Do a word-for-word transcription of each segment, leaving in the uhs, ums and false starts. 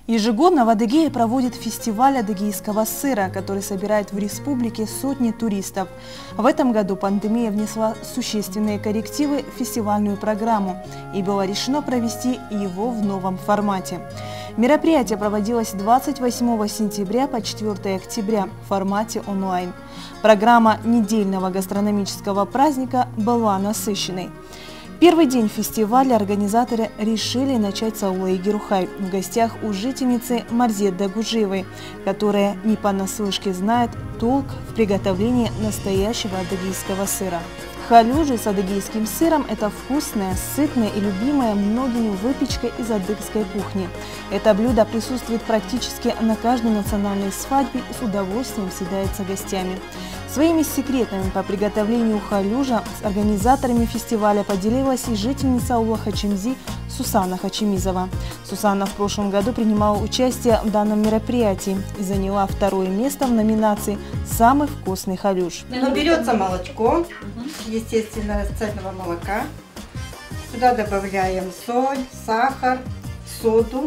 Ежегодно в Адыгее проводит фестиваль адыгейского сыра, который собирает в республике сотни туристов. В этом году пандемия внесла существенные коррективы в фестивальную программу, и было решено провести его в новом формате. Мероприятие проводилось двадцать восьмого сентября по четвёртое октября в формате онлайн. Программа недельного гастрономического праздника была насыщенной. Первый день фестиваля организаторы решили начать с аулы Игирухай в гостях у жительницы Марзет Дагужиевой, которая не понаслышке знает толк в приготовлении настоящего адыгейского сыра. Халюжи с адыгейским сыром – это вкусная, сытная и любимая многими выпечка из адыгской кухни. Это блюдо присутствует практически на каждой национальной свадьбе и с удовольствием съедается гостями. Своими секретами по приготовлению халюжа с организаторами фестиваля поделилась и жительница аула Хачимзи Сусана Хачимизова. Сусана в прошлом году принимала участие в данном мероприятии и заняла второе место в номинации «Самый вкусный халюж». Ну, берется молочко, естественно, цельного молока. Сюда добавляем соль, сахар, соду.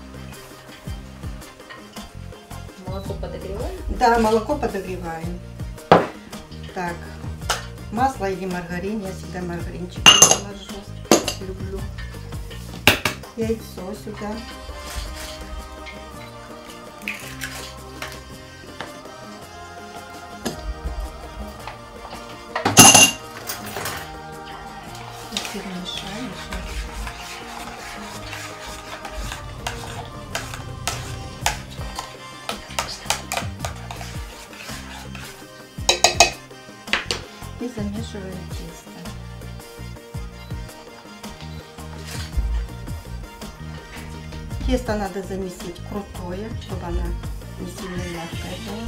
Молоко подогреваем? Да, молоко подогреваем. Так, масло или маргарин, я всегда маргаринчик ложу, люблю. Яйцо сюда. Перемешаем. И замешиваем тесто. Тесто надо замесить крутое, чтобы она не сильно мягкая была.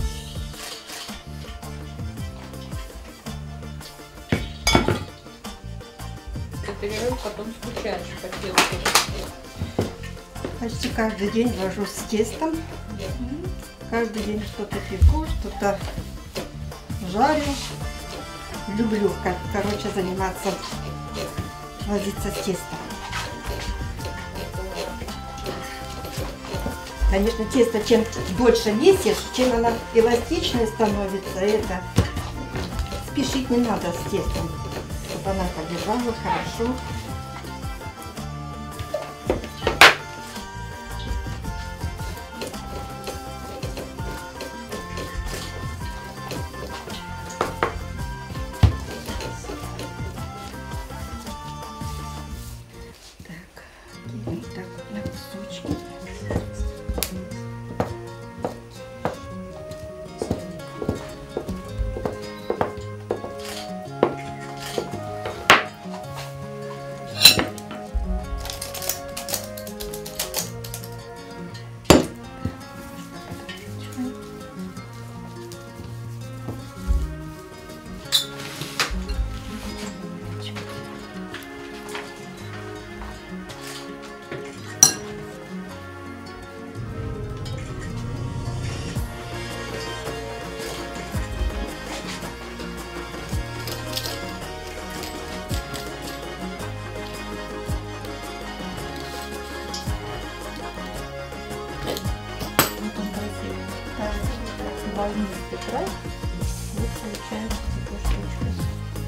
Перерыв, потом скучаешь по тесту. Почти каждый день вожу с тестом. Каждый день что-то пеку, что-то жарю. Люблю, как, короче, заниматься, возиться с тестом. Конечно, тесто чем дольше месишь, чем она эластичной становится, это спешить не надо с тестом, чтобы она подержала хорошо. Так, вот на кусочки. Волнистый край. Вот получается такая штучка.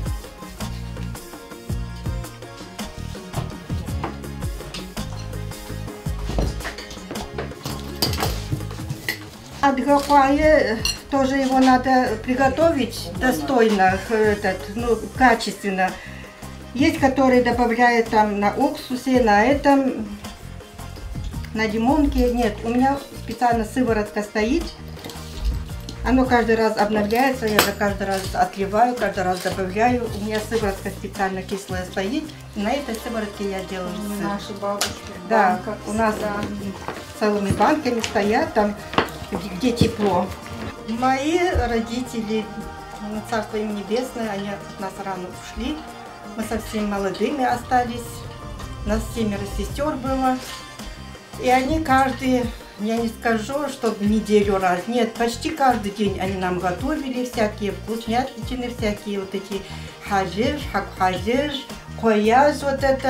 Адыгахуае тоже его надо приготовить достойно, этот, ну, качественно. Есть, которые добавляют там на уксусе, на этом, на лимонке. Нет, у меня специально сыворотка стоит. Оно каждый раз обновляется, я же каждый раз отливаю, каждый раз добавляю. У меня сыворотка специально кислая стоит. И на этой сыворотке я делаю сыр. Наши бабушки. Да, у нас целыми банками стоят там, где тепло. Мои родители, царство им небесное, они от нас рано ушли. Мы совсем молодыми остались. У нас семеро сестер было. И они каждый, я не скажу, что в неделю раз, нет, почти каждый день они нам готовили всякие вкуснятины, всякие вот эти хаджиш, хак-хаджиш, кояж, вот это,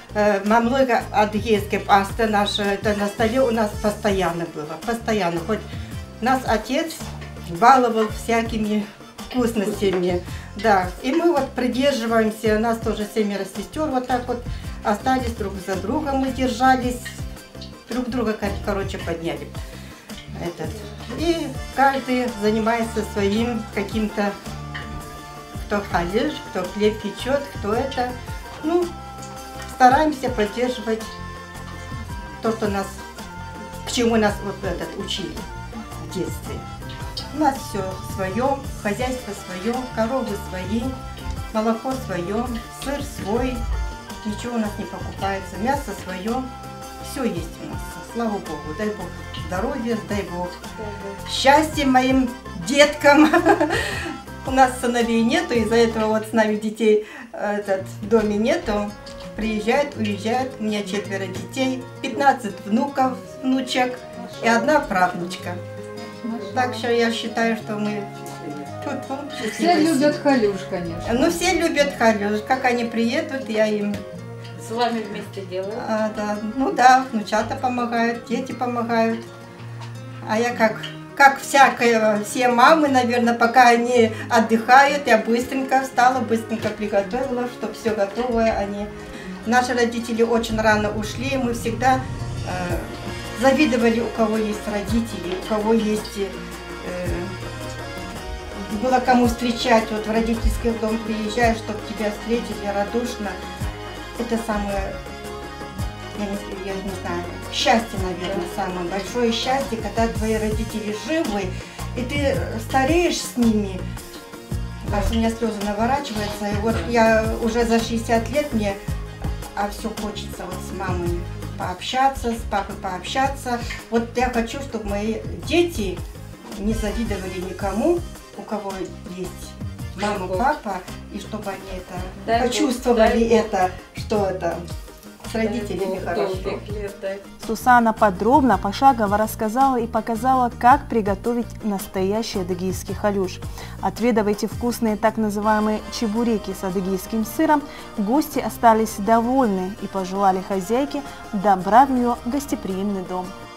э, много адыгейской пасты наша, это на столе у нас постоянно было, постоянно. Хоть нас отец баловал всякими вкусностями, да. И мы вот придерживаемся, у нас тоже семеро сестер, вот так вот остались друг за другом, мы держались, друг друга, короче, подняли. Этот. И каждый занимается своим каким-то, кто халиш, кто хлеб печет, кто это. Ну, стараемся поддерживать то, что нас, к чему нас вот этот учили в детстве. У нас все свое, хозяйство свое, коровы свои, молоко свое, сыр свой, ничего у нас не покупается, мясо свое, все есть у нас. Слава Богу, дай Бог здоровья, дай Бог счастья моим деткам. У нас сыновей нету, из-за этого вот с нами детей этот, в доме нету. Приезжают, уезжают, у меня четверо детей, пятнадцать внуков, внучек и одна правнучка. Так что я считаю, что мы тут все любят халюш, конечно. Ну все любят халюш, как они приедут, я им... С вами вместе делаю? А, да. Ну да, внучата помогают, дети помогают. А я как, как всякая, все мамы, наверное, пока они отдыхают, я быстренько встала, быстренько приготовила, чтобы все готовое. Они... Наши родители очень рано ушли, мы всегда э, завидовали, у кого есть родители, у кого есть... Э, было кому встречать, вот в родительский дом приезжаешь, чтобы тебя встретили радушно. Это самое, я не, я не знаю, счастье, наверное, самое большое счастье, когда твои родители живы, и ты стареешь с ними. Аж у меня слезы наворачиваются, и вот я уже за шестьдесят лет, мне, а все хочется вот с мамой пообщаться, с папой пообщаться. Вот я хочу, чтобы мои дети не завидовали никому, у кого есть мама, папа, и чтобы они это дай почувствовали Бог, это, что это с родителями Бог, хорошо. Лет, Сусана подробно, пошагово рассказала и показала, как приготовить настоящий адыгейский халюш. Отведывайте вкусные так называемые чебуреки с адыгейским сыром. Гости остались довольны и пожелали хозяйке добра в ее гостеприимный дом.